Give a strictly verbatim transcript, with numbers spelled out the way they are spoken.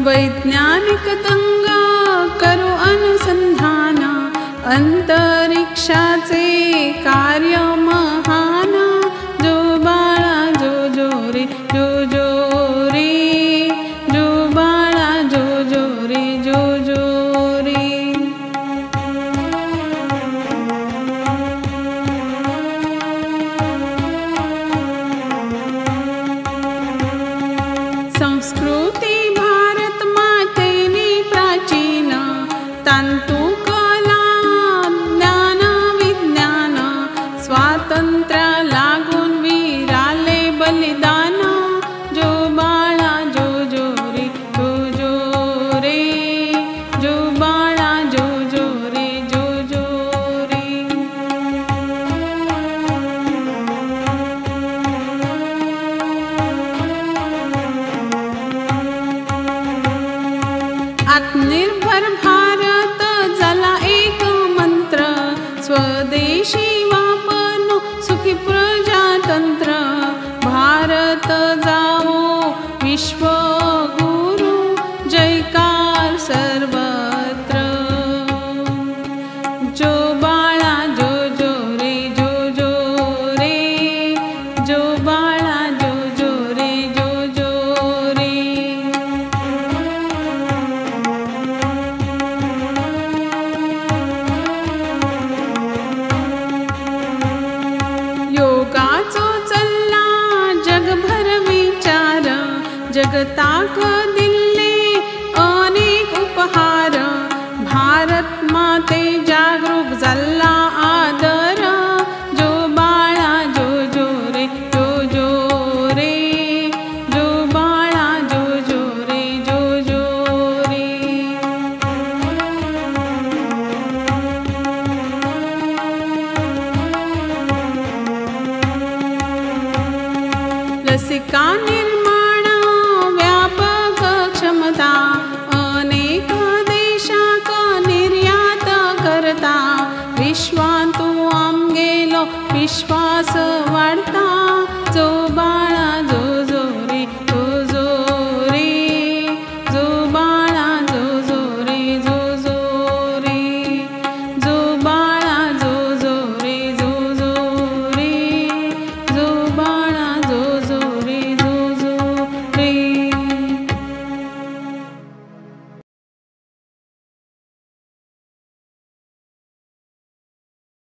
वैज्ञानिक दंगा करू अनुसंधान, अंतरिक्षाचे कार्य महान। जो बाळा जो जो रे जो जो रे, जो बाळा जो जो रे जो जो रे। संस्कृती भारत मातेनी प्राचीन, तांतु कला ज्ञान विज्ञान, स्वातंत्र्य लागून वीराले बलिदान। जो बाळा जो जो रे जो जो रे, जो बाळा जो जो रे जो जो रे। आत्मनिर्भर भारत झाला एक मंत्र, स्वदेशी वापरनो सुखी प्रजातंत्र। भारत जावो विश्वगुरु, जयकार सर्वत्र। जो बाळा जो जो रे जो जो रे, जो बाळा जो जो रे जो जो रे। योगाचो चल्ला जगभर विचार, जगताक दिल्ले अनेक उपहार। भारत माते जागरूक झाला आदर। जो बाळा जो जो रे जो जो रे, जो बाळा जो जो रे जो जो रे। लसिका निर्माण व्यापक क्षमता, अनेक देशाक निर्यात करता। विश्वांतू आम गेलो विश्व